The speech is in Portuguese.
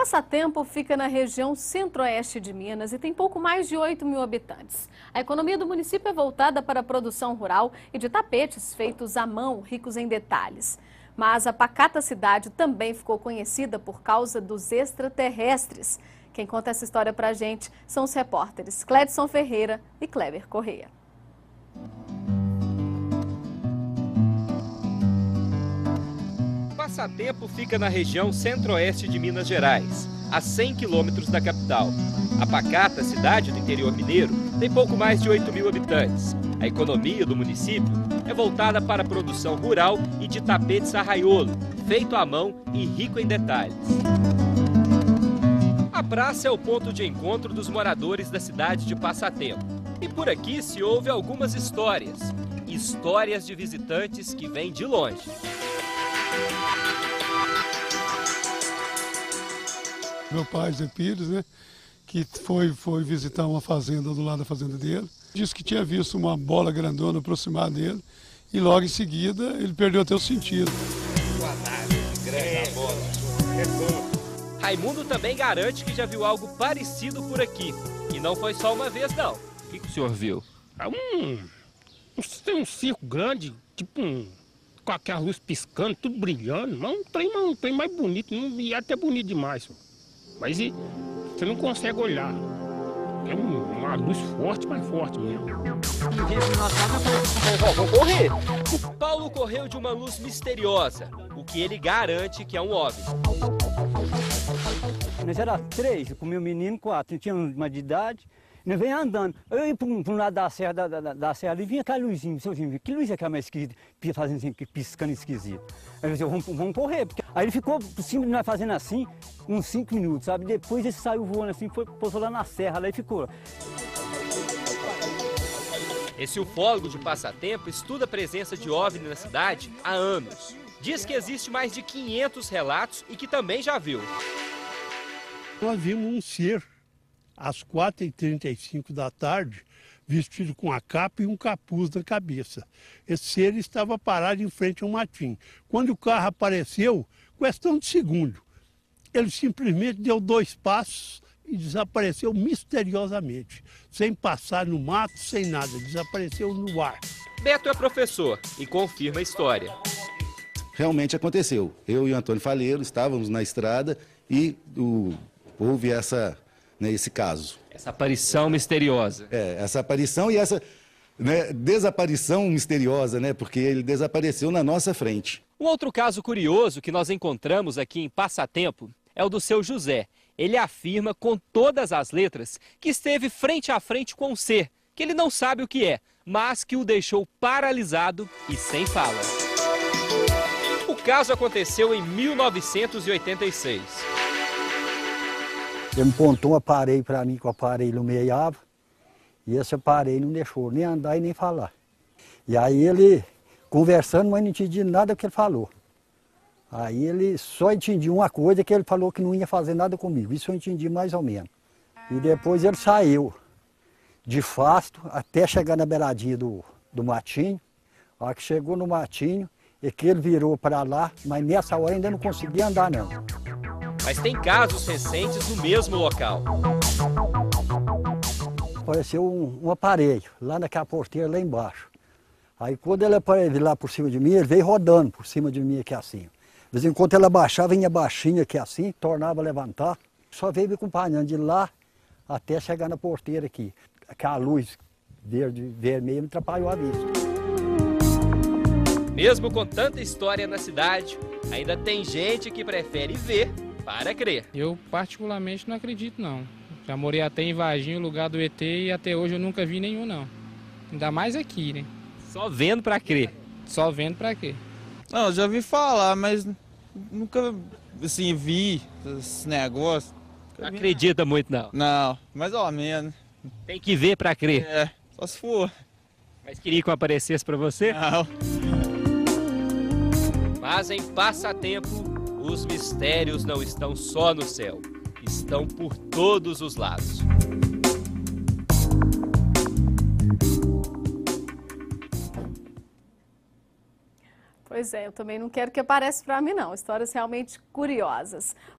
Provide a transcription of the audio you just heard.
Passatempo fica na região centro-oeste de Minas e tem pouco mais de 8 mil habitantes. A economia do município é voltada para a produção rural e de tapetes feitos à mão, ricos em detalhes. Mas a pacata cidade também ficou conhecida por causa dos extraterrestres. Quem conta essa história pra gente são os repórteres Clédson Ferreira e Kleber Correia. Passatempo fica na região centro-oeste de Minas Gerais, a 100 quilômetros da capital. A pacata cidade do interior mineiro tem pouco mais de 8 mil habitantes. A economia do município é voltada para a produção rural e de tapetes arraiolo, feito à mão e rico em detalhes. A praça é o ponto de encontro dos moradores da cidade de Passatempo. E por aqui se ouve algumas histórias. Histórias de visitantes que vêm de longe. Meu pai, Zé Pires, né, que foi visitar uma fazenda do lado da fazenda dele. Disse que tinha visto uma bola grandona aproximar dele e logo em seguida ele perdeu até o sentido. Raimundo também garante que já viu algo parecido por aqui. E não foi só uma vez, não. O que o senhor viu? Tem um circo grande, com aquela luz piscando, tudo brilhando. Mas um trem mais bonito, e até bonito demais. Mas você não consegue olhar. É uma luz forte, mais forte mesmo. Vamos correr! O Paulo correu de uma luz misteriosa, o que ele garante que é um OVNI. Nós éramos 3, com meu menino 4, tinha uma de idade. Nós vem andando. Eu ia para um lado da serra ali, vinha aquela luzinha. Que luz é aquela mais esquisita, fazendo assim, piscando esquisito. Aí eu disse, vamos correr. Aí ele ficou por cima de nós fazendo assim, uns 5 minutos, sabe? Depois ele saiu voando assim, pousou lá na serra, lá e ficou. Esse ufólogo de Passatempo estuda a presença de OVNI na cidade há anos. Diz que existe mais de 500 relatos e que também já viu. Nós vimos um ser às 4h35 da tarde, vestido com a capa e um capuz na cabeça. Esse ser estava parado em frente a um matinho. Quando o carro apareceu, questão de segundo, ele simplesmente deu 2 passos e desapareceu misteriosamente, sem passar no mato, sem nada, desapareceu no ar. Beto é professor e confirma a história. Realmente aconteceu. Eu e o Antônio Faleiro estávamos na estrada e houve esse caso. Essa aparição misteriosa. Essa aparição e essa desaparição misteriosa, porque ele desapareceu na nossa frente. Um outro caso curioso que nós encontramos aqui em Passatempo é o do seu José. Ele afirma com todas as letras que esteve frente a frente com um ser, que ele não sabe o que é, mas que o deixou paralisado e sem fala. O caso aconteceu em 1986. Ele me apontou um aparelho para mim, que o aparelho iluminava, e esse aparelho não deixou nem andar e nem falar. E aí ele, conversando, mas não entendi nada do que ele falou. Aí ele só entendia uma coisa, que ele falou que não ia fazer nada comigo, isso eu entendi mais ou menos. E depois ele saiu de Fasto até chegar na beiradinha do matinho. A hora que chegou no matinho, é que ele virou para lá, mas nessa hora ainda não conseguia andar não. Mas tem casos recentes no mesmo local. Apareceu um aparelho lá naquela porteira lá embaixo. Aí quando ele apareceu lá por cima de mim, ele veio rodando por cima de mim aqui assim. De vez em quando ele abaixava, vinha baixinho aqui assim, tornava a levantar. Só veio me acompanhando de lá até chegar na porteira aqui. Aquela luz vermelha me atrapalhou a vista. Mesmo com tanta história na cidade, ainda tem gente que prefere ver para crer. Eu particularmente não acredito não. Já morei até em Varginha, o lugar do ET, e até hoje eu nunca vi nenhum não. Ainda mais aqui, né? Só vendo para crer. Só vendo para quê? Não, eu já ouvi falar, mas nunca, assim, vi esse negócio. Não acredita muito, não? Não, mais ou menos. Tem que ver pra crer. Só se for. Mas queria que eu aparecesse pra você? Não. Mas em Passatempo, os mistérios não estão só no céu. Estão por todos os lados. Pois é, eu também não quero que apareça para mim não, histórias realmente curiosas.